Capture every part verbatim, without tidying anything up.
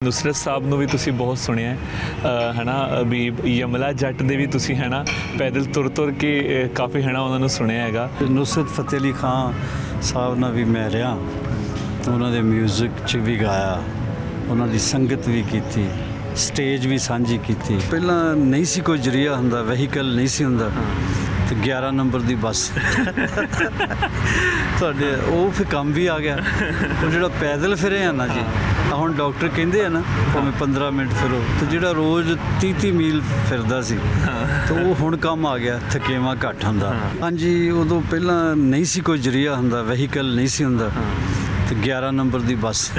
नुसरत साहब ਨੂੰ ਵੀ ਤੁਸੀਂ ਬਹੁਤ ਸੁਣਿਆ ਹੈ ਹੈ ਨਾ ਵੀ ਯਮਲਾ ਜੱਟ ਦੇ ਵੀ ਤੁਸੀਂ ਹੈ ਨਾ ਪੈਦਲ ਤੁਰ ਤੁਰ ਕੇ ਕਾਫੀ ਹੈ ਨਾ ਉਹਨਾਂ ਨੂੰ ਸੁਣਿਆ ਹੈਗਾ। नुसरत फतेह अली खान साहब ਨਾਲ ਵੀ ਮੈਂ ਰਿਹਾ, ਉਹਨਾਂ ਦੇ ਮਿਊਜ਼ਿਕ 'ਚ ਵੀ ਗਾਇਆ, ਉਹਨਾਂ ਦੀ ਸੰਗਤ ਵੀ ਕੀਤੀ, ਸਟੇਜ ਵੀ ਸਾਂਝੀ ਕੀਤੀ। ਪਹਿਲਾਂ ਨਹੀਂ ਸੀ ਕੋਈ ਜਰੀਆ ਹੁੰਦਾ, ਵਹੀਕਲ ਨਹੀਂ ਸੀ ਹੁੰਦਾ, ਤੇ ਗਿਆਰਾਂ ਨੰਬਰ ਦੀ ਬੱਸ ਤੁਹਾਡੇ ਉਹ ਫਿਰ ਕੰਮ ਵੀ ਆ ਗਿਆ। ਉਹ ਜਿਹੜਾ ਪੈਦਲ ਫਿਰੇ ਆ ਨਾ ਜੀ, ਹੁਣ ਡਾਕਟਰ ਕਹਿੰਦੇ ਆ ਨਾ ਭਾਵੇਂ ਪੰਦਰਾਂ ਮਿੰਟ ਫਿਰੋ, ਤੇ ਜਿਹੜਾ ਰੋਜ਼ ਤੀਹ ਤੀਹ ਮੀਲ ਫਿਰਦਾ ਸੀ ਤੇ ਉਹ ਹੁਣ ਕੰਮ ਆ ਗਿਆ, ਥਕੇਵਾਂ ਘੱਟ ਹੁੰਦਾ। ਹਾਂਜੀ, ਉਦੋਂ ਪਹਿਲਾਂ ਨਹੀਂ ਸੀ ਕੋਈ ਜਰੀਆ ਹੁੰਦਾ, ਵਹੀਕਲ ਨਹੀਂ ਸੀ ਹੁੰਦਾ, ਤੇ ਗਿਆਰਾਂ ਨੰਬਰ ਦੀ ਬੱਸ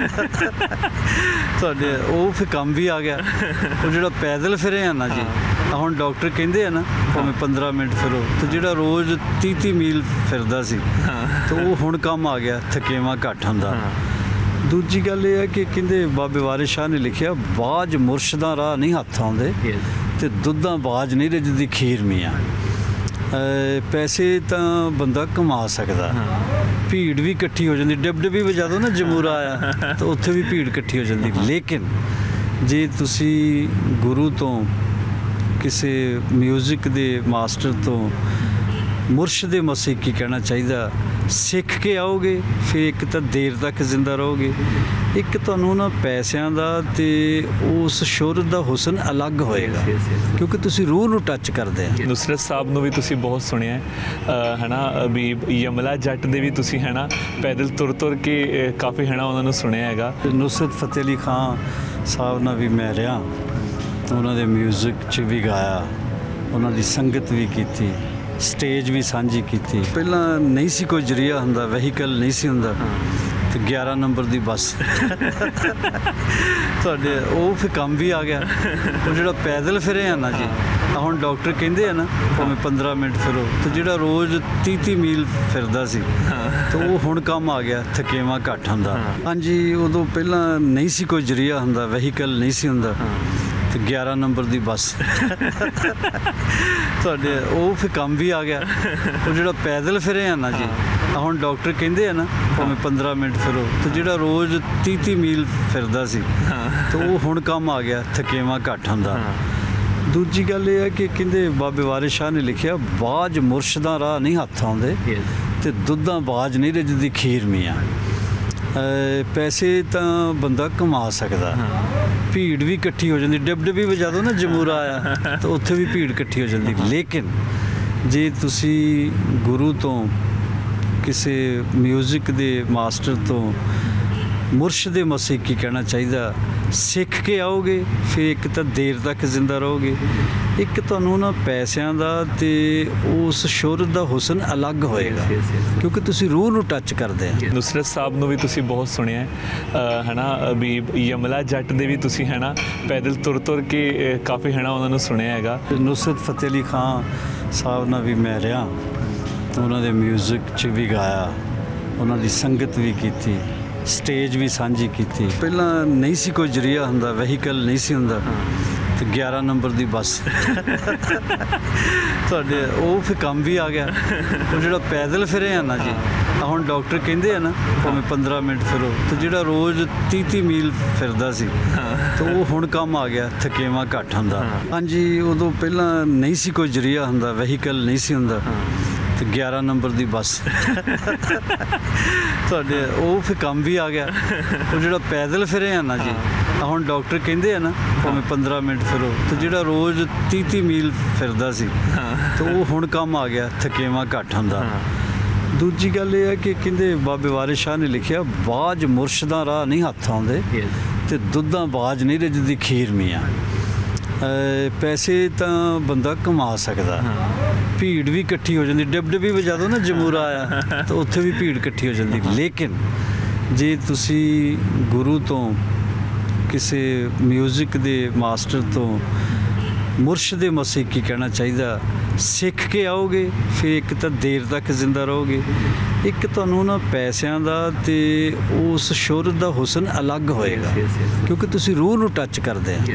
ਤੁਹਾਡੇ ਉਹ ਫਿਰ ਕੰਮ ਵੀ ਆ ਗਿਆ। ਉਹ ਜਿਹੜਾ ਪੈਦਲ ਫਿਰੇ ਆ ਨਾ ਜੀ, ਹੁਣ ਡਾਕਟਰ ਕਹਿੰਦੇ ਆ ਨਾ ਭਾਵੇਂ ਪੰਦਰਾਂ ਮਿੰਟ ਫਿਰੋ, ਤੇ ਜਿਹੜਾ ਰੋਜ਼ ਤੀਹ ਤੀਹ ਮੀਲ ਫਿਰਦਾ ਸੀ ਤੇ ਉਹ ਹੁਣ ਕੰਮ ਆ ਗਿਆ, ਥਕੇਵਾਂ ਘੱਟ ਹੁੰਦਾ। ਦੂਜੀ ਗੱਲ ਇਹ ਹੈ ਕਿ ਕਹਿੰਦੇ ਬਾਬੇ ਵਾਰਿਸ ਸ਼ਾਹ ਨੇ ਲਿਖਿਆ, ਬਾਜ ਮੁਰਸ਼ਦਾਂ ਰਾਹ ਨਹੀਂ ਹੱਥ ਆਉਂਦੇ, ਤੇ ਦੁੱਧਾਂ ਬਾਜ ਨਹੀਂ ਰੱਜਦੀ ਖੀਰ ਮੀਆਂ। ਪੈਸੇ ਤਾਂ ਬੰਦਾ ਕਮਾ ਸਕਦਾ, ਭੀੜ ਵੀ ਇਕੱਠੀ ਹੋ ਜਾਂਦੀ, ਡਿਬ ਡਿਬੀ ਵਜਾ ਦੋ ਨਾ ਜਮੂਰਾ ਆਇਆ ਤਾਂ ਉੱਥੇ ਵੀ ਭੀੜ ਇਕੱਠੀ ਹੋ ਜਾਂਦੀ। ਲੇਕਿਨ ਜੇ ਤੁਸੀਂ ਗੁਰੂ ਤੋਂ, ਕਿਸੇ ਮਿਊਜ਼ਿਕ ਦੇ ਮਾਸਟਰ ਤੋਂ, ਮੁਰਸ਼ਿਦ ਮਸੀਕੀ ਕਹਿਣਾ ਚਾਹੀਦਾ, ਸਿੱਖ ਕੇ ਆਓਗੇ, ਫਿਰ ਇੱਕ ਤਾਂ ਦੇਰ ਤੱਕ ਜ਼ਿੰਦਾ ਰਹੋਗੇ, ਇੱਕ ਤੁਹਾਨੂੰ ਨਾ ਪੈਸਿਆਂ ਦਾ ਤੇ ਉਸ ਸ਼ੋਹਰਤ ਦਾ ਹੁਸਨ ਅਲੱਗ ਹੋਏਗਾ, ਕਿਉਂਕਿ ਤੁਸੀਂ ਰੂਹ ਨੂੰ ਟੱਚ ਕਰਦੇ ਆ। नुसरत साहब ਨੂੰ ਵੀ ਤੁਸੀਂ ਬਹੁਤ ਸੁਣਿਆ ਹੈ ਨਾ ਵੀ ਯਮਲਾ ਜੱਟ ਦੇ ਵੀ ਤੁਸੀਂ ਹੈ ਨਾ ਪੈਦਲ ਤੁਰ ਤੁਰ ਕੇ ਕਾਫੀ ਹੈ ਨਾ ਉਹਨਾਂ ਨੂੰ ਸੁਣਿਆ ਹੈਗਾ। नुसरत फतेह अली खान साहब ਨਾਲ ਵੀ ਮੈਂ ਰਿਹਾ, ਉਹਨਾਂ ਦੇ ਮਿਊਜ਼ਿਕ 'ਚ ਵੀ ਗਾਇਆ, ਉਹਨਾਂ ਦੀ ਸੰਗਤ ਵੀ ਕੀਤੀ, ਸਟੇਜ ਵੀ ਸਾਂਝੀ ਕੀਤੀ। ਪਹਿਲਾਂ ਨਹੀਂ ਸੀ ਕੋਈ ਜਰੀਆ ਹੁੰਦਾ, ਵਹੀਕਲ ਨਹੀਂ ਸੀ ਹੁੰਦਾ, ਤੇ ਗਿਆਰਾਂ ਨੰਬਰ ਦੀ ਬੱਸ ਤੁਹਾਡੇ ਉਹ ਫਿਰ ਕੰਮ ਵੀ ਆ ਗਿਆ। ਉਹ ਜਿਹੜਾ ਪੈਦਲ ਫਿਰੇ ਆ ਨਾ ਜੀ, ਹੁਣ ਡਾਕਟਰ ਕਹਿੰਦੇ ਆ ਨਾ ਭਾਵੇਂ ਪੰਦਰਾਂ ਮਿੰਟ ਫਿਰੋ, ਤੇ ਜਿਹੜਾ ਰੋਜ਼ ਤੀਹ ਤੀਹ ਮੀਲ ਫਿਰਦਾ ਸੀ ਤੇ ਉਹ ਹੁਣ ਕੰਮ ਆ ਗਿਆ, ਥਕੇਵਾਂ ਘੱਟ ਹੁੰਦਾ। ਹਾਂਜੀ, ਉਦੋਂ ਪਹਿਲਾਂ ਨਹੀਂ ਸੀ ਕੋਈ ਜਰੀਆ ਹੁੰਦਾ, ਵਹੀਕਲ ਨਹੀਂ ਸੀ ਹੁੰਦਾ, ਤੇ ਗਿਆਰਾਂ ਨੰਬਰ ਦੀ ਬੱਸ ਤੁਹਾਡੇ ਉਹ ਫਿਰ ਕੰਮ ਵੀ ਆ ਗਿਆ। ਉਹ ਜਿਹੜਾ ਪੈਦਲ ਫਿਰੇ ਆ ਨਾ ਜੀ, ਹੁਣ ਡਾਕਟਰ ਕਹਿੰਦੇ ਆ ਨਾ ਭਾਵੇਂ ਪੰਦਰਾਂ ਮਿੰਟ ਫਿਰੋ, ਤੇ ਜਿਹੜਾ ਰੋਜ਼ ਤੀਹ ਤੀਹ ਮੀਲ ਫਿਰਦਾ ਸੀ ਤੇ ਉਹ ਹੁਣ ਕੰਮ ਆ ਗਿਆ, ਥਕੇਵਾਂ ਘੱਟ ਹੁੰਦਾ। ਦੂਜੀ ਗੱਲ ਇਹ ਹੈ ਕਿ ਕਹਿੰਦੇ ਬਾਬੇ ਵਾਰਿਸ ਸ਼ਾਹ ਨੇ ਲਿਖਿਆ, ਬਾਜ ਮੁਰਸ਼ਦਾਂ ਰਾਹ ਨਹੀਂ ਹੱਥ ਆਉਂਦੇ, ਤੇ ਦੁੱਧਾਂ ਬਾਜ ਨਹੀਂ ਰੱਜਦੀ ਖੀਰ ਮੀਆਂ। ਪੈਸੇ ਤਾਂ ਬੰਦਾ ਕਮਾ ਸਕਦਾ, ਭੀੜ ਵੀ ਇਕੱਠੀ ਹੋ ਜਾਂਦੀ, ਡਿਬ ਡਿਬੀ ਵਜਾ ਦੋ ਨਾ ਜਮੂਰਾ ਆਇਆ ਤਾਂ ਉੱਥੇ ਵੀ ਭੀੜ ਇਕੱਠੀ ਹੋ ਜਾਂਦੀ। ਲੇਕਿਨ ਜੇ ਤੁਸੀਂ ਗੁਰੂ ਤੋਂ, ਕਿਸੇ ਮਿਊਜ਼ਿਕ ਦੇ ਮਾਸਟਰ ਤੋਂ, ਮੁਰਸ਼ਿਦ ਮਸੀਕੀ ਕਹਿਣਾ ਚਾਹੀਦਾ, ਸਿੱਖ ਕੇ ਆਓਗੇ, ਫਿਰ ਇੱਕ ਤਾਂ ਦੇਰ ਤੱਕ ਜ਼ਿੰਦਾ ਰਹੋਗੇ, ਇੱਕ ਤੁਹਾਨੂੰ ਨਾ ਪੈਸਿਆਂ ਦਾ ਤੇ ਉਸ ਸ਼ੋਹਰਤ ਦਾ ਹੁਸਨ ਅਲੱਗ ਹੋਏਗਾ, ਕਿਉਂਕਿ ਤੁਸੀਂ ਰੂਹ ਨੂੰ ਟੱਚ ਕਰਦੇ ਆ। नुसरत साहब ਨੂੰ ਵੀ ਤੁਸੀਂ ਬਹੁਤ ਸੁਣਿਆ ਹੈ ਨਾ ਵੀ ਯਮਲਾ ਜੱਟ ਦੇ ਵੀ ਤੁਸੀਂ ਹੈ ਨਾ ਪੈਦਲ ਤੁਰ ਤੁਰ ਕੇ ਕਾਫੀ ਹੈ ਨਾ ਉਹਨਾਂ ਨੂੰ ਸੁਣਿਆ ਹੈਗਾ। नुसरत फतेह अली खान साहब ਨਾਲ ਵੀ ਮੈਂ ਰਿਹਾ, ਉਹਨਾਂ ਦੇ ਮਿਊਜ਼ਿਕ 'ਚ ਵੀ ਗਾਇਆ, ਉਹਨਾਂ ਦੀ ਸੰਗਤ ਵੀ ਕੀਤੀ, ਸਟੇਜ ਵੀ ਸਾਂਝੀ ਕੀਤੀ। ਪਹਿਲਾਂ ਨਹੀਂ ਸੀ ਕੋਈ ਜਰੀਆ ਹੁੰਦਾ, ਵਹੀਕਲ ਨਹੀਂ ਸੀ ਹੁੰਦਾ, ਤੇ ਗਿਆਰਾਂ ਨੰਬਰ ਦੀ ਬੱਸ ਤੁਹਾਡੇ ਉਹ ਫਿਰ ਕੰਮ ਵੀ ਆ ਗਿਆ। ਉਹ ਜਿਹੜਾ ਪੈਦਲ ਫਿਰੇ ਆ ਨਾ ਜੀ, ਹੁਣ ਡਾਕਟਰ ਕਹਿੰਦੇ ਆ ਨਾ ਭਾਵੇਂ ਪੰਦਰਾਂ ਮਿੰਟ ਫਿਰੋ, ਤੇ ਜਿਹੜਾ ਰੋਜ਼ ਤੀਹ ਤੀਹ ਮੀਲ ਫਿਰਦਾ ਸੀ ਤੇ ਉਹ ਹੁਣ ਕੰਮ ਆ ਗਿਆ, ਥਕੇਵਾਂ ਘੱਟ ਹੁੰਦਾ। ਹਾਂਜੀ, ਉਦੋਂ ਪਹਿਲਾਂ ਨਹੀਂ ਸੀ ਕੋਈ ਜਰੀਆ ਹੁੰਦਾ, ਵਹੀਕਲ ਨਹੀਂ ਸੀ ਹੁੰਦਾ, ਤੇ ਗਿਆਰਾਂ ਨੰਬਰ ਦੀ ਬੱਸ ਤੁਹਾਡੇ ਉਹ ਫਿਰ ਕੰਮ ਵੀ ਆ ਗਿਆ। ਉਹ ਜਿਹੜਾ ਪੈਦਲ ਫਿਰੇ ਆ ਨਾ ਜੀ, ਹੁਣ ਡਾਕਟਰ ਕਹਿੰਦੇ ਆ ਨਾ ਭਾਵੇਂ ਪੰਦਰਾਂ ਮਿੰਟ ਫਿਰੋ, ਤੇ ਜਿਹੜਾ ਰੋਜ਼ ਤੀਹ ਤੀਹ ਮੀਲ ਫਿਰਦਾ ਸੀ ਤੇ ਉਹ ਹੁਣ ਕੰਮ ਆ ਗਿਆ, ਥਕੇਵਾਂ ਘੱਟ ਹੁੰਦਾ। ਦੂਜੀ ਗੱਲ ਇਹ ਹੈ ਕਿ ਕਹਿੰਦੇ ਬਾਬੇ ਵਾਰਿਸ ਸ਼ਾਹ ਨੇ ਲਿਖਿਆ, ਬਾਜ ਮੁਰਸ਼ਦਾਂ ਰਾਹ ਨਹੀਂ ਹੱਥ ਆਉਂਦੇ, ਤੇ ਦੁੱਧਾਂ ਬਾਜ ਨਹੀਂ ਰੱਜਦੀ ਖੀਰ ਮੀਆਂ। ਪੈਸੇ ਤਾਂ ਬੰਦਾ ਕਮਾ ਸਕਦਾ, ਭੀੜ ਵੀ ਇਕੱਠੀ ਹੋ ਜਾਂਦੀ, ਡਿਬ ਡਿਬੀ ਵਜਾ ਦੋ ਨਾ ਜਮੂਰਾ ਆਇਆ ਤਾਂ ਉੱਥੇ ਵੀ ਭੀੜ ਇਕੱਠੀ ਹੋ ਜਾਂਦੀ। ਲੇਕਿਨ ਜੇ ਤੁਸੀਂ ਗੁਰੂ ਤੋਂ, ਕਿਸੇ ਮਿਊਜ਼ਿਕ ਦੇ ਮਾਸਟਰ ਤੋਂ, ਮੁਰਸ਼ਿਦ ਮਸੀਕੀ ਕਹਿਣਾ ਚਾਹੀਦਾ, ਸਿੱਖ ਕੇ ਆਓਗੇ, ਫਿਰ ਇੱਕ ਤਾਂ ਦੇਰ ਤੱਕ ਜ਼ਿੰਦਾ ਰਹੋਗੇ, ਇੱਕ ਤੁਹਾਨੂੰ ਨਾ ਪੈਸਿਆਂ ਦਾ ਤੇ ਉਸ ਸ਼ੋਹਰਤ ਦਾ ਹੁਸਨ ਅਲੱਗ ਹੋਏਗਾ, ਕਿਉਂਕਿ ਤੁਸੀਂ ਰੂਹ ਨੂੰ ਟੱਚ ਕਰਦੇ ਆ।